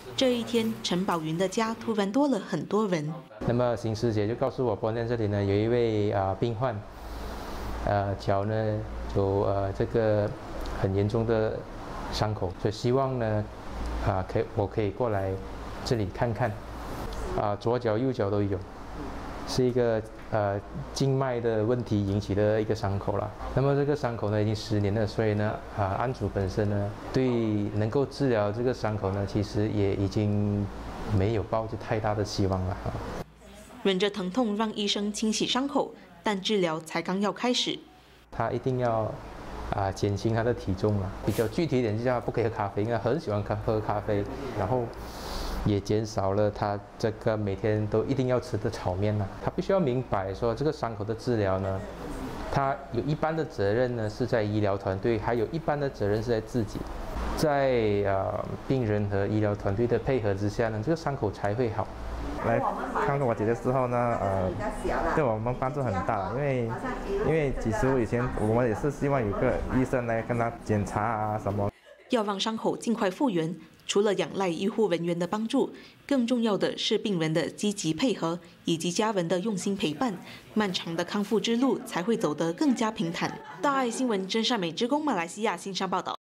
这一天，陈宝云的家突然多了很多人。 那么邢师姐就告诉我，博内这里呢有一位病患，脚呢有这个很严重的伤口，所以希望呢我可以过来这里看看，左脚右脚都有，是一个静脉的问题引起的一个伤口了。那么这个伤口呢已经10年了，所以呢案主本身呢对能够治疗这个伤口呢，其实也已经没有抱着太大的希望了。 忍着疼痛让医生清洗伤口，但治疗才刚要开始。 他一定要减轻他的体重了。比较具体一点，就叫他不可以喝咖啡，因为他很喜欢喝咖啡，然后也减少了他这个每天都一定要吃的炒面了。他必须要明白说，这个伤口的治疗呢，他有一半的责任呢是在医疗团队，还有一半的责任是在自己。在病人和医疗团队的配合之下呢，这个伤口才会好。 来看我姐的时候呢，对我们帮助很大，因为其实以前我们也是希望有个医生来跟他检查什么。 要让伤口尽快复原，除了仰赖医护人员的帮助，更重要的是病人的积极配合以及家人的用心陪伴，漫长的康复之路才会走得更加平坦。大爱新闻真善美之公马来西亚新商报道。